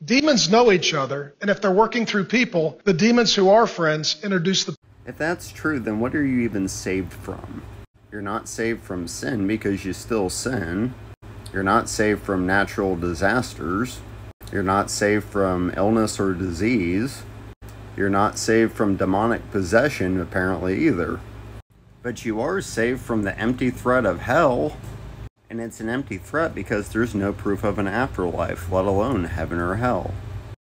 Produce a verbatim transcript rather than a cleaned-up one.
Demons know each other, and if they're working through people, the demons who are friends introduce the... If that's true, then what are you even saved from? You're not saved from sin because you still sin. You're not saved from natural disasters. You're not saved from illness or disease. You're not saved from demonic possession, apparently, either. But you are saved from the empty threat of hell. And it's an empty threat because there's no proof of an afterlife, let alone heaven or hell.